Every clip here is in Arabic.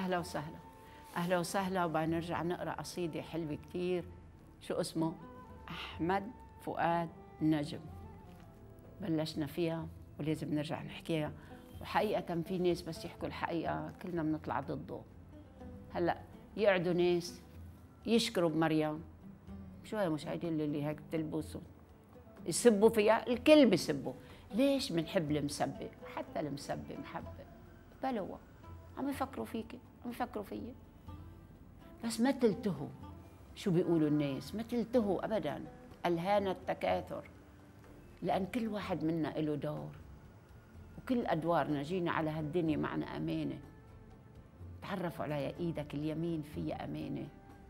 أهلا وسهلا. أهلا وسهلا. وبنرجع نقرأ قصيدة حلوة كتير. شو اسمه؟ أحمد فؤاد نجم. بلشنا فيها ولازم نرجع نحكيها. وحقيقة في ناس بس يحكوا الحقيقة كلنا بنطلع ضده. هلأ يقعدوا ناس يشكروا بمريم، شو هاي مشاهدين اللي هيك بتلبسوا يسبوا فيها، الكل بيسبوا. ليش بنحب المسبة؟ حتى المسبة محبة بلوة، عم يفكروا فيك، عم يفكروا فيي. بس ما تلتهوا شو بيقولوا الناس، ما تلتهوا أبداً. ألهان التكاثر، لأن كل واحد منا له دور، وكل أدوارنا جينا على هالدنيا معنا أمانة. تعرفوا علي إيدك اليمين فيها أمانة.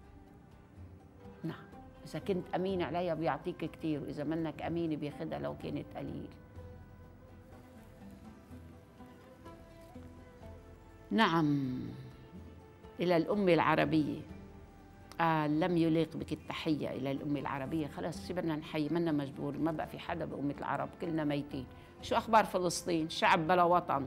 نعم، إذا كنت أمين عليها بيعطيك كتير، وإذا منك أمينة بياخدها لو كانت قليل. نعم، إلى الأمة العربية. لم يليق بك التحية إلى الأمة العربية. خلاص شو بدنا نحيي، منا مجبور، ما بقى في حدا بأمة العرب، كلنا ميتين. شو أخبار فلسطين؟ شعب بلا وطن،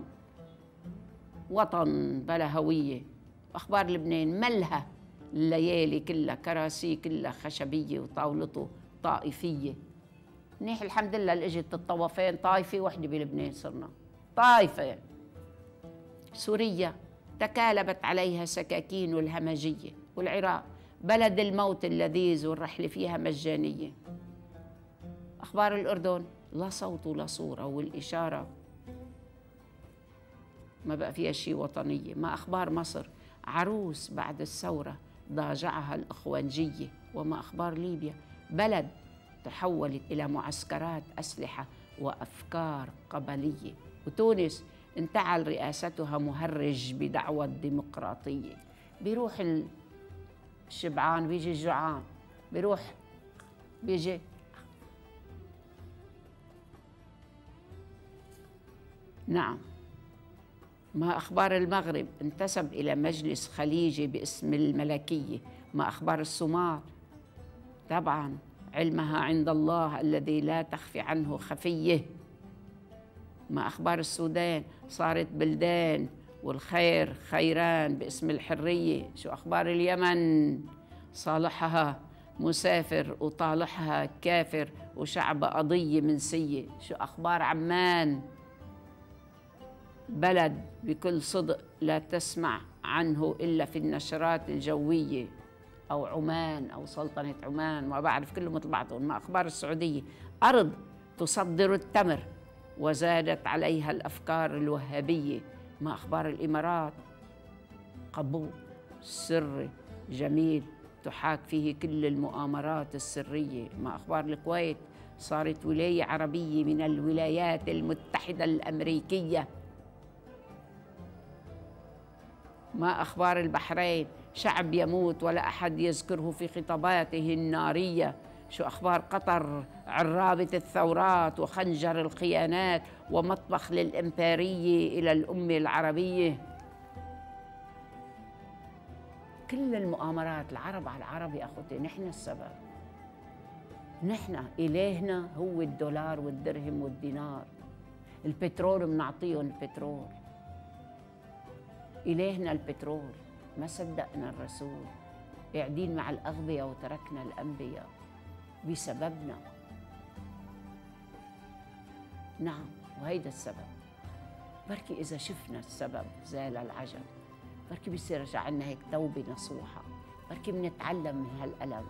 وطن بلا هوية. أخبار لبنان ملها الليالي كلها كراسي كلها خشبية وطاولته طائفية. منيح الحمد لله اللي اجت الطوفين طائفة وحدة بلبنان، صرنا طائفة. سوريا تكالبت عليها سكاكين الهمجية، والعراق بلد الموت اللذيذ والرحلة فيها مجانية. أخبار الأردن لا صوت ولا صورة، والإشارة ما بقى فيها شيء وطنية. ما أخبار مصر؟ عروس بعد الثورة ضاجعها الإخوانجية. وما أخبار ليبيا؟ بلد تحولت إلى معسكرات أسلحة وأفكار قبلية. وتونس انتعل رئاستها مهرج بدعوى الديمقراطية. بيروح الشبعان بيجي الجوعان، بيروح بيجي. نعم. ما أخبار المغرب؟ انتسب إلى مجلس خليجي باسم الملكية. ما أخبار الصومال؟ طبعا علمها عند الله الذي لا تخفي عنه خفية. ما أخبار السودان؟ صارت بلدان والخير خيران باسم الحرية. شو أخبار اليمن؟ صالحها مسافر وطالحها كافر وشعب قضية منسية. شو أخبار عمان؟ بلد بكل صدق لا تسمع عنه إلا في النشرات الجوية. أو عمان أو سلطنة عمان، ما بعرف، كله مثل بعضهم. ما أخبار السعودية؟ أرض تصدر التمر وزادت عليها الأفكار الوهابية. ما أخبار الإمارات؟ قبو سري جميل تحاك فيه كل المؤامرات السرية. ما أخبار الكويت؟ صارت ولاية عربية من الولايات المتحدة الأمريكية. ما أخبار البحرين؟ شعب يموت ولا أحد يذكره في خطاباته النارية. شو أخبار قطر؟ عرابة الثورات وخنجر الخيانات ومطبخ للإمبرية إلى الأمة العربية. كل المؤامرات العرب على العرب يا أخوتي، نحن السبب. نحن إلهنا هو الدولار والدرهم والدينار. البترول بنعطيهم البترول، إلهنا البترول. ما صدقنا الرسول، قاعدين مع الأغبياء وتركنا الأنبياء بسببنا. نعم، وهيدا السبب. بركي إذا شفنا السبب زال العجب، بركي بيصير رجع عنا هيك توبة نصوحة، بركي بنتعلم من هالألم.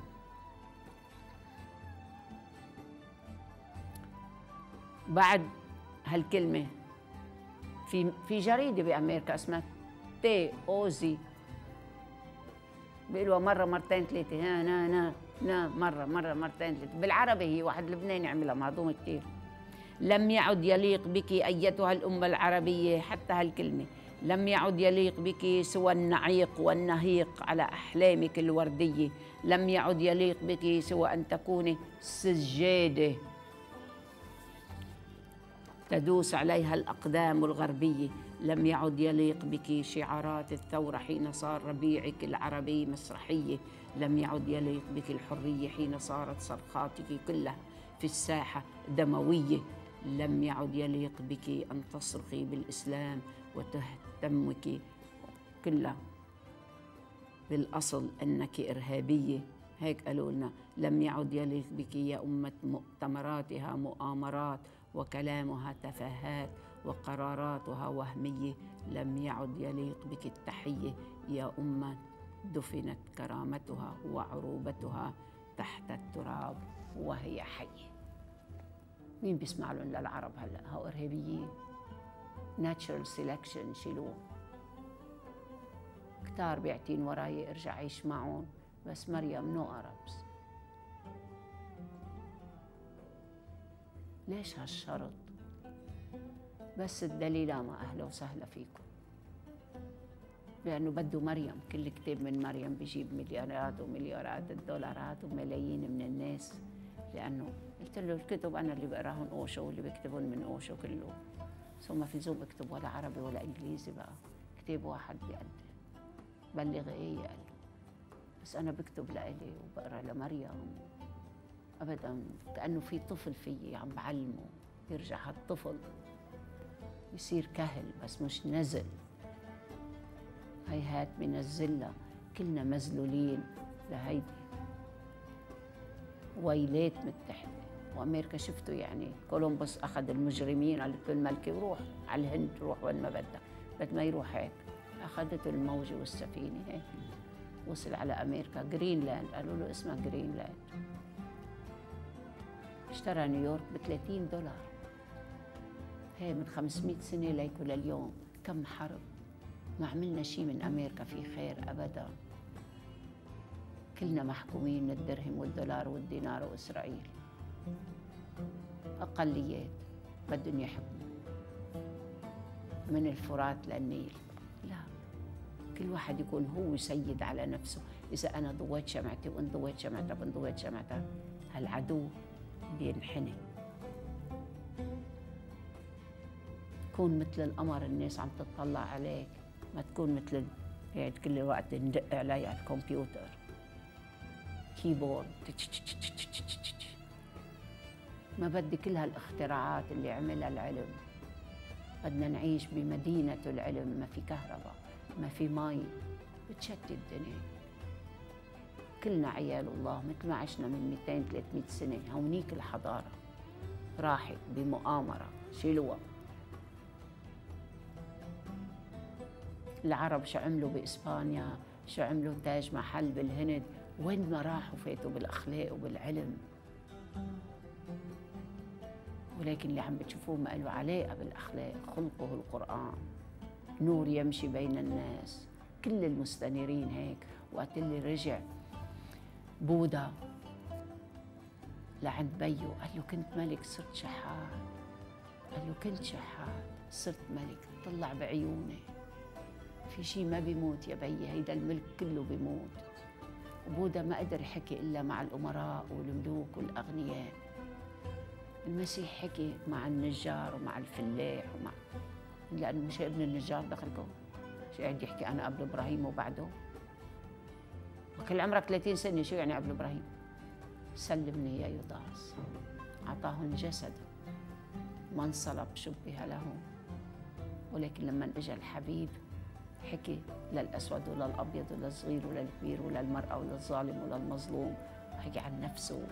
بعد هالكلمة في جريدة بأمريكا اسمها تي أوزي، بيقولوا مرة مرتين ثلاثة، ها نا نا نا، مرة مرتين ثلاثة. بالعربي هي واحد لبناني عملها مهضوم كتير. لم يعد يليق بك أيتها الأمة العربية، حتى هالكلمة، لم يعد يليق بك سوى النعيق والنهيق على أحلامك الوردية. لم يعد يليق بك سوى أن تكوني سجادة تدوس عليها الأقدام الغربية. لم يعد يليق بك شعارات الثورة حين صار ربيعك العربي مسرحية. لم يعد يليق بك الحرية حين صارت صرخاتك كلها في الساحة دموية. لم يعد يليق بك أن تصرخي بالإسلام وتهتمك كلها بالأصل أنك إرهابية، هيك قالوا لنا. لم يعد يليق بك يا أمة مؤتمراتها مؤامرات وكلامها تفاهات وقراراتها وهمية. لم يعد يليق بك التحية يا أمة دفنت كرامتها وعروبتها تحت التراب وهي حية. مين بيسمع لهم للعرب هلأ؟ هو إرهابيين. natural selection شيلوه. كتار بيعتين وراي ارجع عيش معهم، بس مريم نو أربس. ليش هالشرط؟ بس الدليلة ما أهلا وسهلا فيكم، لأنه بده مريم. كل كتاب من مريم بيجيب مليارات ومليارات الدولارات وملايين من الناس. لأنه قلت له الكتب أنا اللي بقراهم أوشو واللي بكتبهم من أوشو كله، ثم ما في لزوم اكتب ولا عربي ولا إنجليزي، بقى كتاب واحد بيقدم. بلغ إيه؟ قال له بس أنا بكتب لإلي وبقرا لمريم. أبداً، كأنه في طفل فيي عم بعلمه. يرجع هالطفل يصير كهل بس مش نزل. هيهات من الزلة، كلنا مذلولين لهيدي. ويلات متحدة وأمريكا. شفتوا يعني كولومبوس أخذ المجرمين، قالت له الملكة وروح على الهند، روح وين ما بدك. بد ما يروح هيك، أخذته الموجة والسفينة هيك وصل على أمريكا. جرينلاند، قالوا له اسمها جرينلاند. اشترى نيويورك ب$30. هي من 500 سنة ليكو لليوم. كم حرب، ما عملنا شيء من أمريكا في خير أبداً. كلنا محكومين من الدرهم والدولار والدينار وإسرائيل. أقليات بدهم يحكموا من الفرات للنيل. لا، كل واحد يكون هو سيد على نفسه. إذا أنا ضويت شمعتي وأنت ضويت شمعتك وأنت ضويت شمعتك، هالعدو بينحني. كون مثل القمر، الناس عم تطلع عليك، ما تكون مثل قاعد كل الوقت ندق علي على الكمبيوتر كيبورد. ما بدي كل هالاختراعات اللي عملها العلم. بدنا نعيش بمدينة العلم، ما في كهرباء، ما في مي، بتشتت الدنيا. كلنا عيال الله، مثل ما عشنا من 200-300 سنة. هونيك الحضارة راحت بمؤامرة، شيلوها. العرب شو عملوا بإسبانيا، شو عملوا تاج محل بالهند، وين ما راحوا فاتوا بالأخلاق وبالعلم. ولكن اللي عم بتشوفوه ما له علاقة بالأخلاق. خلقه القرآن، نور يمشي بين الناس. كل المستنيرين هيك. وقت اللي رجع بوذا لعند بيو، قال له كنت ملك صرت شحات. قال له كنت شحات صرت ملك. طلع بعيونه، في شيء ما بيموت يا بيي، هيدا الملك كله بيموت. وبوذا ما قدر يحكي إلا مع الأمراء والملوك والأغنياء. المسيح حكي مع النجار ومع الفلاح لأنه مش ابن النجار دخلكم، شو قاعد يحكي أنا قبل إبراهيم وبعده؟ وكل عمرك 30 سنة، شو يعني قبل إبراهيم؟ سلمني يا يوداس. أعطاهم جسد، ما انصلب شبه له. ولكن لما اجى الحبيب حكي للأسود وللأبيض وللصغير وللكبير وللمرأة وللظالم وللمظلوم، وحكي عن نفسه.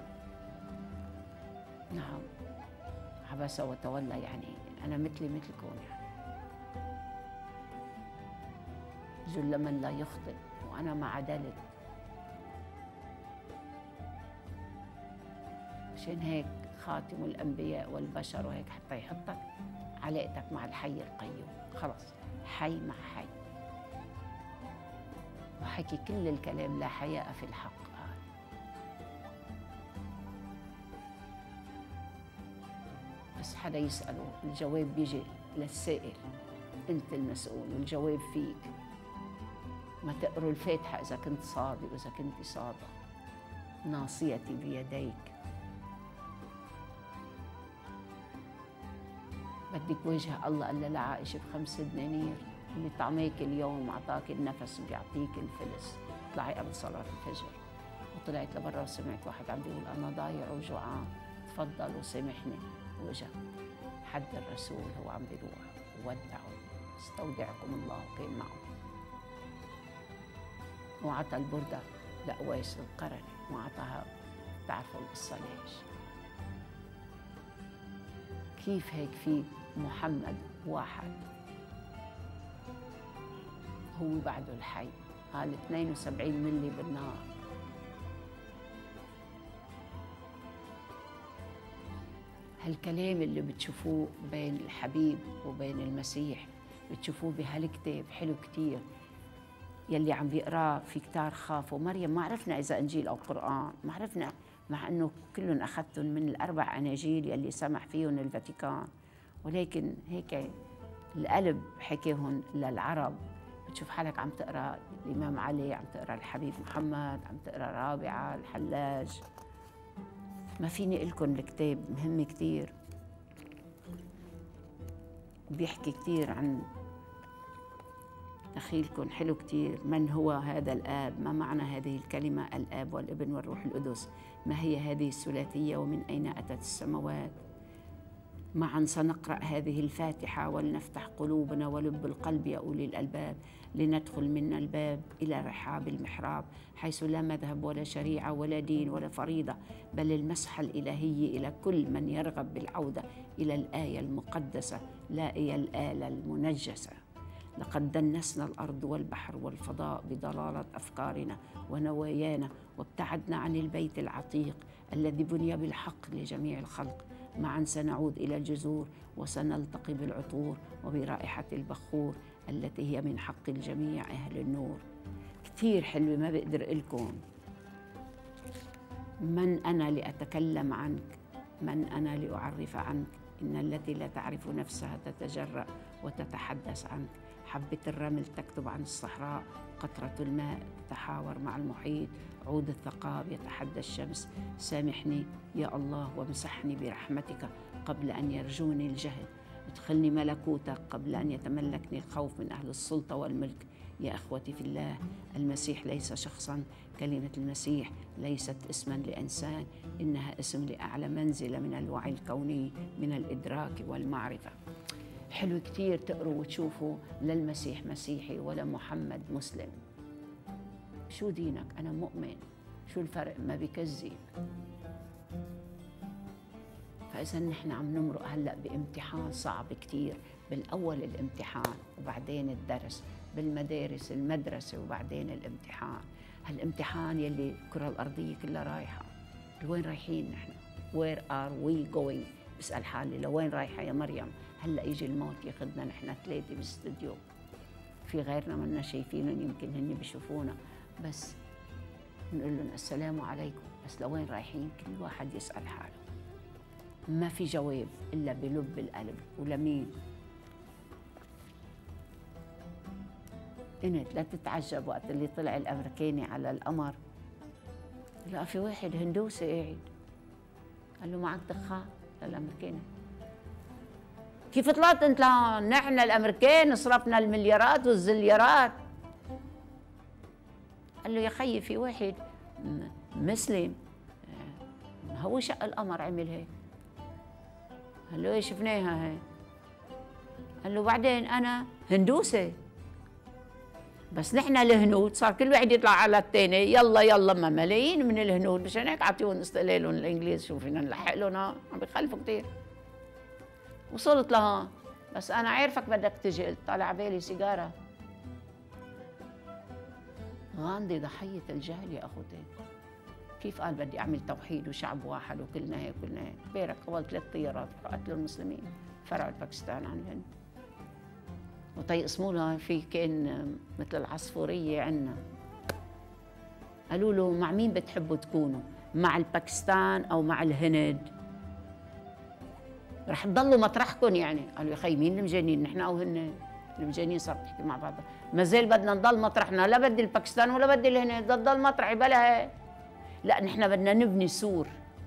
نعم، عبس وتولى، يعني أنا مثلي مثلكم. يعني جل من لا يخطئ وأنا ما عدلت. عشان هيك خاتم الأنبياء والبشر، وهيك حتى يحطك علاقتك مع الحي القيوم. خلص، حي مع حي. وحكي كل الكلام لا حياء في الحق. قال بس حدا يسأله الجواب بيجي للسائل، أنت المسؤول والجواب فيك. ما تقروا الفاتحة إذا كنت صادق وإذا كنت صادق. ناصيتي بيديك. بدك وجه الله. قال لعائشة ب5 دنانير، اللي طعميك اليوم أعطاك النفس بيعطيك الفلس. طلعي قبل صلاة الفجر. وطلعت لبرا وسمعت واحد عم بيقول أنا ضايع وجوعان، تفضل وسامحني. وجا حد الرسول هو عم بيروح وودعه. استودعكم الله وكان معه. وعطى البردة لأويس القرني وعطاها. بتعرفوا القصة ليش؟ كيف هيك في محمد واحد هو بعده الحي، قال 72 ملي بالنار. هالكلام اللي بتشوفوه بين الحبيب وبين المسيح بتشوفوه بهالكتاب حلو كتير، يلي عم بيقراه في كتار خافوا مريم. ما عرفنا إذا إنجيل أو قرآن، ما عرفنا، مع أنه كلهم أخذتهم من الأربع أناجيل يلي سمح فيهم الفاتيكان، ولكن هيك القلب حكيهم للعرب. بتشوف حالك عم تقرأ الإمام علي، عم تقرأ الحبيب محمد، عم تقرأ رابعة الحلاج. ما فيني أقول لكم الكتاب مهم كتير، بيحكي كتير عن دخيلكم حلو كتير. من هو هذا الآب؟ ما معنى هذه الكلمة الآب والابن والروح القدس؟ ما هي هذه الثلاثية ومن أين أتت السماوات؟ معا سنقرأ هذه الفاتحة ولنفتح قلوبنا ولب القلب يا أولي الألباب، لندخل من الباب إلى رحاب المحراب، حيث لا مذهب ولا شريعة ولا دين ولا فريضة، بل المسحة الإلهية إلى كل من يرغب بالعودة إلى الآية المقدسة لا إلى الآلة المنجسة. لقد دنسنا الأرض والبحر والفضاء بضلالة أفكارنا ونوايانا، وابتعدنا عن البيت العتيق الذي بني بالحق لجميع الخلق. معا سنعود إلى الجذور وسنلتقي بالعطور وبرائحة البخور التي هي من حق الجميع أهل النور. كتير حلوة، ما بقدر أقلكم. من أنا لأتكلم عنك؟ من أنا لأعرف عنك؟ إن التي لا تعرف نفسها تتجرأ وتتحدث عنك. حبة الرمل تكتب عن الصحراء، قطرة الماء تتحاور مع المحيط، عود الثقاب يتحدى الشمس. سامحني يا الله وامسحني برحمتك قبل أن يرجوني الجهل. ادخلني ملكوتك قبل أن يتملكني الخوف من أهل السلطة والملك. يا أخوتي في الله، المسيح ليس شخصاً، كلمة المسيح ليست اسماً لإنسان، إنها اسم لأعلى منزلة من الوعي الكوني، من الإدراك والمعرفة. حلو كتير تقروا وتشوفوا للمسيح مسيحي ولا محمد مسلم. شو دينك؟ أنا مؤمن. شو الفرق؟ ما بكذب. فإذا نحن عم نمرق هلأ بامتحان صعب كتير، بالأول الامتحان وبعدين الدرس، بالمدارس المدرسة وبعدين الامتحان. هالامتحان يلي الكرة الأرضية كلها رايحة. لوين رايحين نحن؟ Where are we going؟ بسأل حالي لوين رايحة يا مريم؟ هلأ يجي الموت ياخذنا نحن ثلاثة بالاستوديو، في غيرنا منا شايفينهم، يمكن هن بيشوفونا، بس نقول لهم السلام عليكم. بس لوين رايحين؟ كل واحد يسأل حاله. ما في جواب إلا بلب القلب. ولمين؟ انت لا تتعجب وقت اللي طلع الامريكاني على القمر، لا في واحد هندوسي قاعد قال له معك دخان للامريكاني. كيف طلعت انت لهون؟ نحن الامريكان صرفنا المليارات والزليارات. قال له يا خيي في واحد مسلم هو شق القمر عمل هيك. قال له ايه شفناها هي؟ قال له بعدين انا هندوسي، بس نحن الهنود صار كل واحد يطلع على الثاني، يلا يلا ما ملايين من الهنود، مشان هيك عطيهم استقلالهم الانجليز. شو فينا نلحق لهم؟ عم بيخلفوا كثير. وصلت لها، بس انا عارفك بدك تجي. قلت طالع على بالي سيجاره. غاندي ضحيه الجهل يا اخوتي. كيف قال بدي اعمل توحيد وشعب واحد وكلنا هيك كلنا هيك؟ بيرك اول 3 طيارات قتلوا المسلمين، فرعوا باكستان عن الهند. وطيقسموا لها في كان مثل العصفوريه عندنا. قالوا له مع مين بتحبوا تكونوا؟ مع الباكستان او مع الهند؟ رح تضلوا مطرحكم يعني. قالوا يا خي مين المجانين نحن او هن؟ المجانين صارت تحكي مع بعضها. ما زال بدنا نضل مطرحنا، لا بدي الباكستان ولا بدي الهند، بدي تضل مطرحي بلا هيك. لا نحن بدنا نبني سور،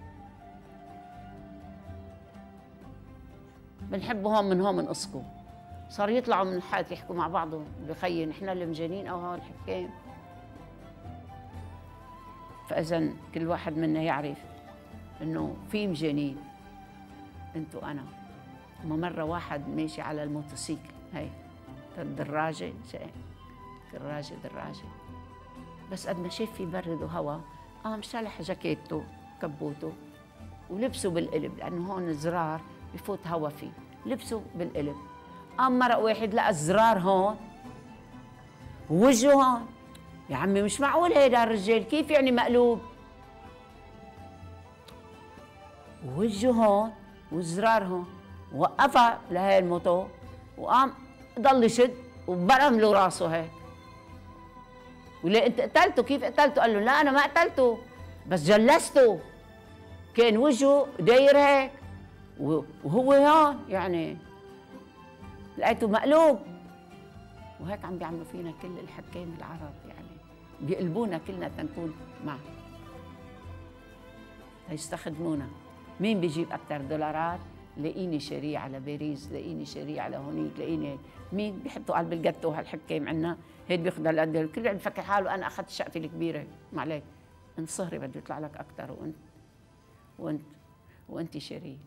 بنحب هون من هون بنقصكم. صار يطلعوا من الحائط يحكوا مع بعضهم، بخيي نحن المجانين او هون الحكام. فاذا كل واحد منا يعرف انه في مجانين، انتو انا. مرة واحد ماشي على الموتوسيكل، هي الدراجة، دراجة بس قد ما شاف في برد وهواء قام شلح جاكيته كبوته ولبسه بالقلب، لانه هون الزرار بفوت هواء فيه، لبسه بالقلب. قام مرق واحد لقى الزرار هون ووجهه هون. يا عمي مش معقول هيدا الرجال، كيف يعني مقلوب؟ ووجهه هون والزرار هون. وقفها لهي الموتور وقام ضل يشد وبرم له راسه هيك. وليه انت قتلته؟ كيف قتلته؟ قال له لا انا ما قتلته بس جلسته، كان وجهه داير هيك وهو هون، يعني لقيته مقلوب. وهيك عم بيعملوا فينا كل الحكام العرب، يعني بيقلبونا كلنا تنكون معه ليستخدمونا. مين بيجيب اكثر دولارات؟ لاقيني شاريه على باريس، لاقيني شاريه على هونيك، لاقيني هيك. مين بيحطوا قلب الجاتو هالحكام عنا؟ هيك بياخذ هالقد، الكل عم يفكر حاله انا اخذت الشقفه الكبيره، ما عليك انت صهري بده يطلع لك اكثر، وانت شاريه.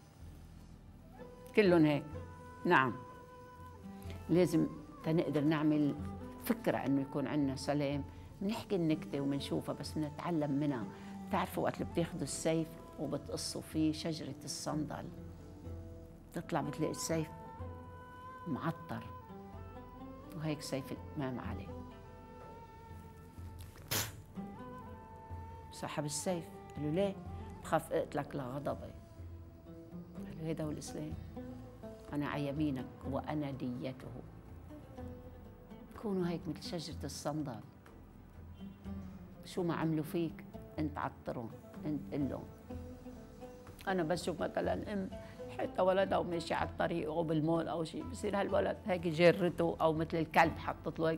كلهم هيك. نعم لازم تنقدر نعمل فكره انه يكون عندنا سلام، بنحكي النكته وبنشوفها بس بنتعلم منها. بتعرفوا وقت اللي بتاخذوا السيف وبتقصوا فيه شجره الصندل، تطلع بتلاقي السيف معطر، وهيك سيف الإمام علي. سحب السيف، قال له ليه؟ بخاف اقتلك لغضبي. قال له هيدا هو الإسلام، أنا على يمينك وأنا ديته. كونوا هيك مثل شجرة الصندل، شو ما عملوا فيك أنت عطرهم، أنت قلهم. أنا بشوف مثلا أم حتى ولدها وماشي على الطريق او بالمول او شيء، بصير هالولد هيك جرته، او مثل الكلب حطت له هيك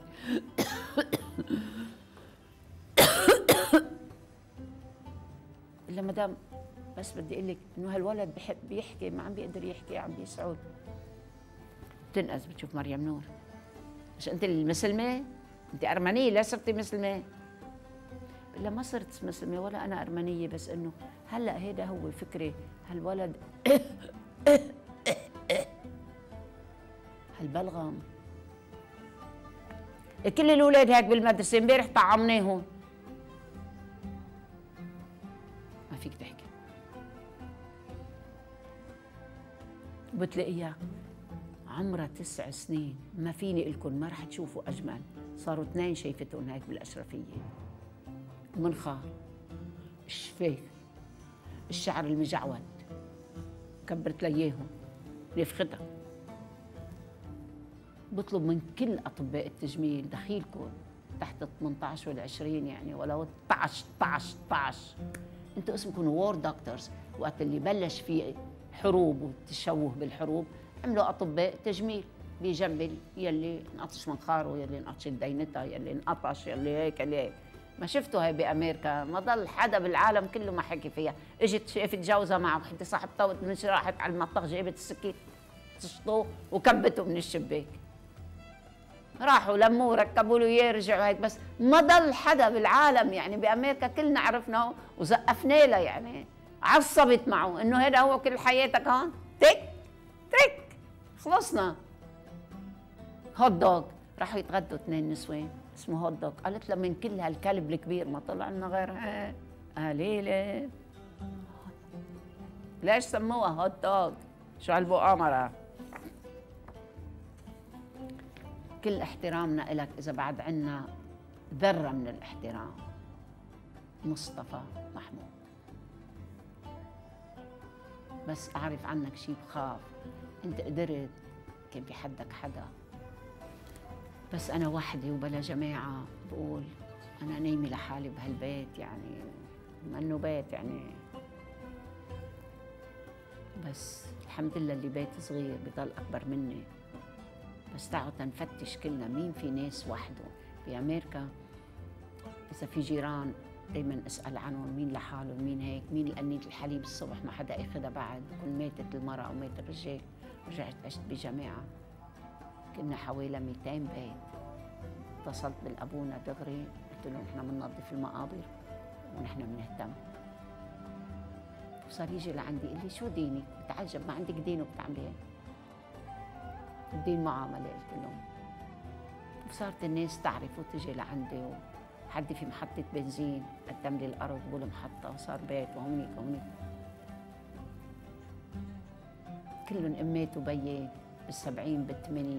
الا مدام بس بدي اقول لك انه هالولد بحب يحكي، ما عم بيقدر يحكي، عم بيسعد. بتنقز بتشوف مريم نور، مش انت المسلمه؟ انت ارمنيه، لا صرتي مسلمه؟ لا ما صرت مسلمه ولا انا ارمنيه، بس انه هلا هيدا هو فكري. هالولد هالبلغم، كل الاولاد هيك بالمدرسه، امبارح طعمناهم. ما فيك تحكي. وبتلاقيها عمرها 9 سنين، ما فيني لكم ما رح تشوفوا اجمل. صاروا 2 شايفتهم هيك بالاشرفيه، المنخار، الشفاف، الشعر المجعود، كبرت لياهم نفختها. بطلب من كل اطباء التجميل دخيلكم تحت 18 وال 20 يعني، ولو 12 انتوا اسمكم وور دكتورز. وقت اللي بلش في حروب والتشوه بالحروب عملوا اطباء تجميل بيجمل يلي انقطش منخاره، يلي انقطش دينتها، يلي انقطش، يلي هيك يلي هيك. ما شفتوا هاي بامريكا؟ ما ضل حدا بالعالم كله ما حكي فيها. اجت شافت جوزها مع وحده صاحبتها، مش راحت على المطبخ جابت السكين تشطوه وكبته من الشباك. راحوا لموه ركبوا له اياه رجعوا هيك. بس ما ضل حدا بالعالم يعني بامريكا كلنا عرفناه وزقفنا له، يعني عصبت معه انه هذا هو كل حياتك هون؟ تك تك خلصنا. هوت دوغ، راحوا يتغدوا 2 نسوان اسمه هوت دوغ. قالت له من كل هالكلب الكبير ما طلع لنا غير قليله. ليش سموها هوت دوغ؟ شو هالمؤامره؟ كل احترامنا إلك إذا بعد عنا ذرة من الاحترام. مصطفى محمود، بس أعرف عنك شيء بخاف. أنت قدرت، كان في حدك حدا، بس أنا وحدي وبلا جماعة. بقول أنا نايمة لحالي بهالبيت، يعني منه بيت يعني، بس الحمد لله اللي بيت صغير بضل أكبر مني. بس تعالوا تنفتش كلنا مين في ناس وحده. بأمريكا إذا في جيران دايما أسأل عنهم، مين لحاله، مين هيك، مين القنية الحليب الصبح ما حدا أخذها بعد، بكون ماتت المرأة أو مات الرجال. رجعت عشت بجماعة، كنا حوالي 200 بيت. اتصلت بالأبونا دغري قلت له نحن بننظف المقابر ونحن بنهتم. وصار يجي لعندي يقول لي شو دينك؟ بتعجب ما عندك دين وبتعملي هيك. الدين معاملة قلت لهم. وصارت الناس تعرف وتجي لعندي حدي في محطة بنزين قدم لي الأرض والمحطة صار بيت وهونيك وهونيك. كلهم أميت وبيي بال70 بال80.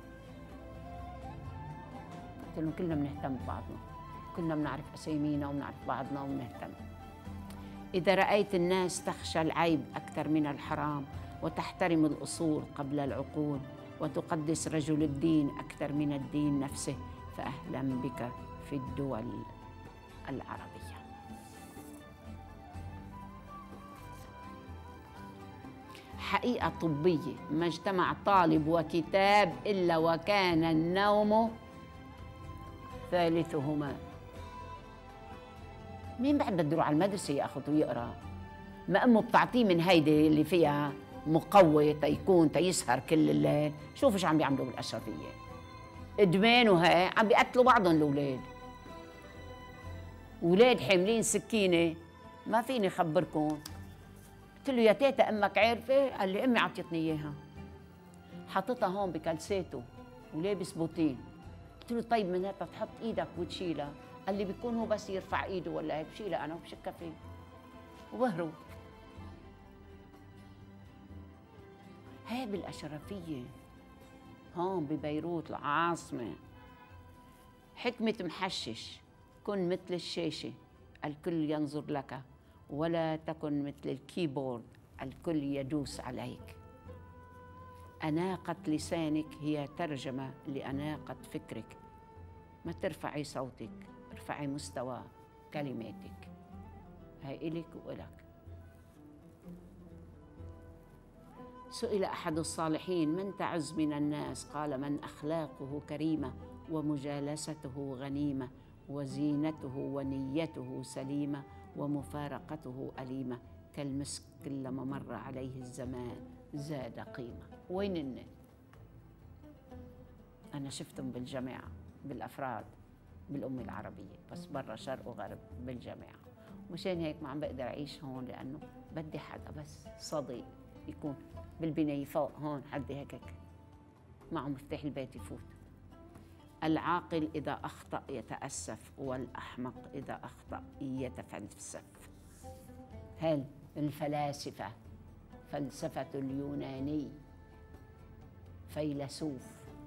قلت لهم كلنا بنهتم ببعضنا، كلنا بنعرف أسامينا وبنعرف بعضنا وبنهتم. إذا رأيت الناس تخشى العيب أكثر من الحرام وتحترم الأصول قبل العقول وتقدس رجل الدين أكثر من الدين نفسه فأهلا بك في الدول العربية. حقيقة طبية، ما اجتمع طالب وكتاب إلا وكان النوم ثالثهما. مين بعد بده يروح على المدرسة ياخذ ويقرا؟ ما أمه بتعطيه من هيدي اللي فيها مقوي تيكون تيسهر كل الليل. شوفوا شو عم بيعملوا بالأشرفية، إدمان وهي عم بيقتلوا بعضهم الأولاد. أولاد حاملين سكينة، ما فيني خبركم. قلت له يا تيتا أمك عارفة؟ قال لي أمي عطيتني إياها. حاططها هون بكلساته ولابس بوتين. قلت له طيب معناتها تحط إيدك وتشيلها. قال لي بيكون هو بس يرفع إيده ولا هيك بشيلها أنا وبشكها فيه وبهرب. هاي بالأشرفية هون ببيروت العاصمة. حكمة محشش: كن مثل الشاشة الكل ينظر لك ولا تكن مثل الكيبورد الكل يدوس عليك. أناقة لسانك هي ترجمة لأناقة فكرك. ما ترفعي صوتك، ارفعي مستوى كلماتك. هاي إلك وإلك. سئل أحد الصالحين: من تعز من الناس؟ قال: من أخلاقه كريمة ومجالسته غنيمة وزينته ونيته سليمة ومفارقته أليمة كالمسك كلما مر عليه الزمان زاد قيمة. وين النت؟ أنا شفتهم بالجامعة بالأفراد بالأمة العربية، بس برا شرق وغرب بالجامعة. مشان هيك ما عم بقدر أعيش هون، لأنه بدي حدا بس صديق يكون بالبناية فوق هون، حد هيك معه مفتاح البيت يفوت. العاقل إذا أخطأ يتأسف والأحمق إذا أخطأ يتفلسف. هل الفلاسفة فلسفة اليوناني فيلسوف.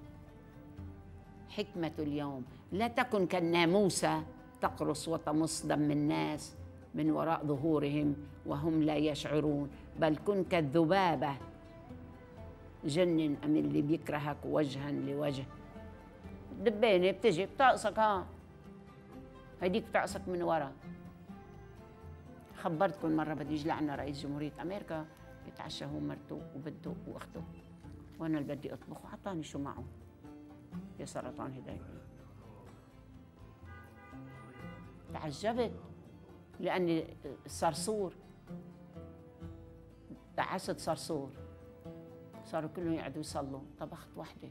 حكمة اليوم: لا تكن كالناموسة تقرص وتمص دم الناس من وراء ظهورهم وهم لا يشعرون، بل كن كالذبابة جنن أم اللي بيكرهك وجها لوجه. دبانة بتجي بتعصك، ها هيديك بتعصك من ورا. خبرتكم مرة بده يجي لعنا رئيس جمهورية أمريكا يتعشى هو مرته وبنته وأخته، وأنا اللي بدي أطبخ، وعطاني شو معه يا سرطان هداية. تعجبت لأني صرصور، دعست صرصور، صاروا كلهم يقعدوا يصلوا. طبخت وحدة.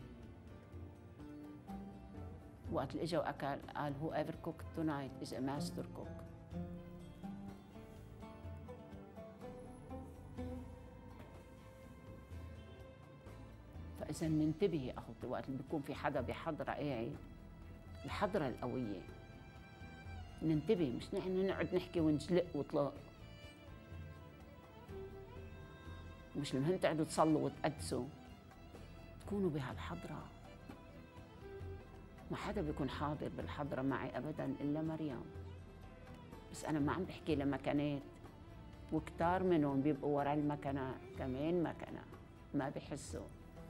وقت اللي اجى واكل قال: whoever cooked tonight is a master cook. فإذا ننتبه يا أخوتي وقت اللي بيكون في حدا بحضرة قاعد، الحضرة القوية، ننتبه، مش نحن نقعد نحكي ونجلق وطلاق. مش المهم تقعدوا تصلوا وتقدسوا، تكونوا بهالحضرة. ما حدا بيكون حاضر بالحضرة معي أبداً إلا مريم. بس أنا ما عم بحكي لمكانات، وكتار منهم بيبقوا ورا المكنة كمان مكنة ما بحسوا.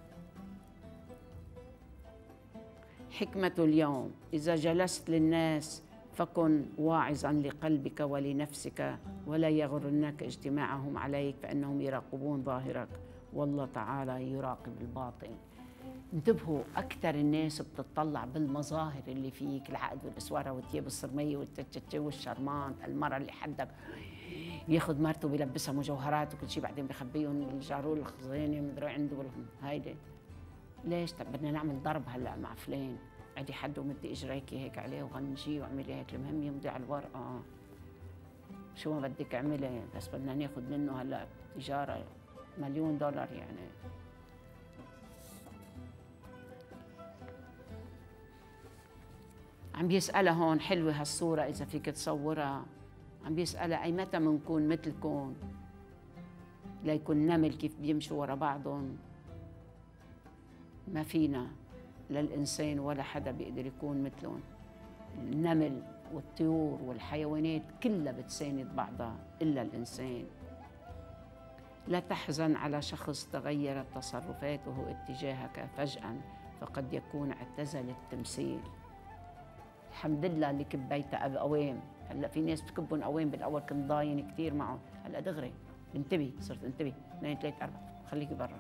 حكمة اليوم: إذا جلست للناس فكن واعظاً لقلبك ولنفسك ولا يغرنك اجتماعهم عليك فإنهم يراقبون ظاهرك والله تعالى يراقب الباطن. انتبهوا، أكثر الناس بتطلع بالمظاهر اللي فيك، العقد والإسوارة والثياب الصرمية والتتشتشي والشرمان. المرة اللي حدك ياخذ مرته بيلبسها مجوهرات وكل شيء، بعدين بخبيهم بالجارول الخزينة مدري عنده هيدي. ليش؟ طب بدنا نعمل ضرب هلا مع فلان، عندي حد ومدي اجريكي هيك عليه وغنجيه واعملي هيك، المهم يمضي على الورقة. شو ما بدك اعملي، بس بدنا ناخذ منه هلا تجارة $1,000,000 يعني. عم بيسألها هون، حلوة هالصورة إذا فيك تصورها، عم بيسألها أي متى منكون مثلكم، ليكون نمل كيف بيمشوا ورا بعضهم. ما فينا للإنسان ولا حدا بيقدر يكون مثلهم. النمل والطيور والحيوانات كلها بتساند بعضها إلا الإنسان. لا تحزن على شخص تغيرت تصرفاته اتجاهك فجأة، فقد يكون اعتزل التمثيل. الحمد لله اللي كبيتها قوام. هلا في ناس بتكبهم قوام، بالاول كنت ضاين كثير معهم، هلا دغري انتبه، صرت انتبه 2 3 4 خليكي برا.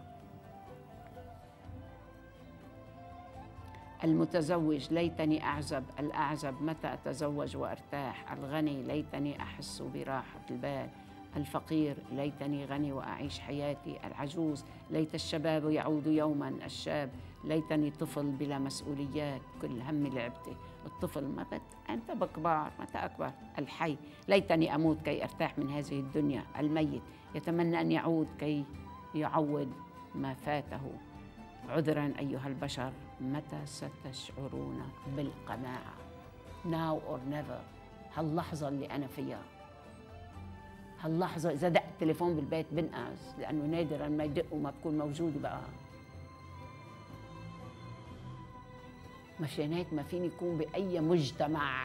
المتزوج ليتني أعزب، الأعزب متى أتزوج وأرتاح، الغني ليتني أحس براحة البال، الفقير ليتني غني وأعيش حياتي، العجوز ليت الشباب يعود يوما، الشاب ليتني طفل بلا مسؤوليات، كل همي لعبتي، الطفل أنت بكبار متى أكبر، الحي ليتني أموت كي أرتاح من هذه الدنيا، الميت يتمنى أن يعود كي يعوض ما فاته. عذرا أيها البشر، متى ستشعرون بالقناعة؟ now or never. هاللحظة اللي أنا فيها، هاللحظة إذا دق التليفون بالبيت بنقص، لأنه نادرا ما يدق وما بكون موجود بقى. مشان هيك ما فيني يكون بأي مجتمع،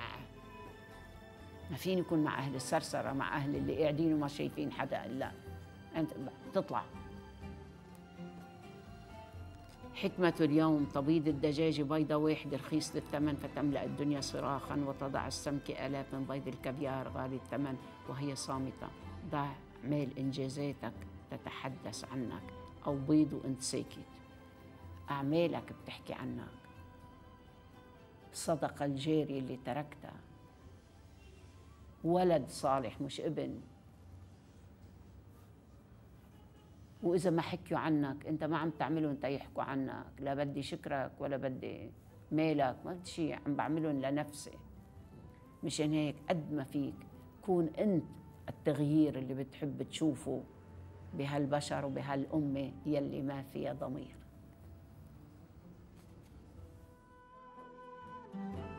ما فيني يكون مع أهل السرسرة، مع أهل اللي قاعدين وما شايفين حدا. لا، أنت تطلع. حكمة اليوم: تبيض الدجاجة بيضة واحدة رخيص الثمن فتملأ الدنيا صراخا، وتضع السمك آلاف من بيض الكافيار غالي الثمن وهي صامتة. ضع أعمال إنجازاتك تتحدث عنك، أو بيض وأنت ساكت. أعمالك بتحكي عنك، الصدقة الجارية اللي تركتها، ولد صالح مش ابن. وإذا ما حكيوا عنك أنت ما عم تعملهم تيحكوا عنك، لا بدي شكرك ولا بدي مالك، ما بدي شيء، عم بعملهم لنفسي. مشان هيك قد ما فيك كون أنت التغيير اللي بتحب تشوفه بهالبشر وبهالأمة يلي ما فيها ضمير.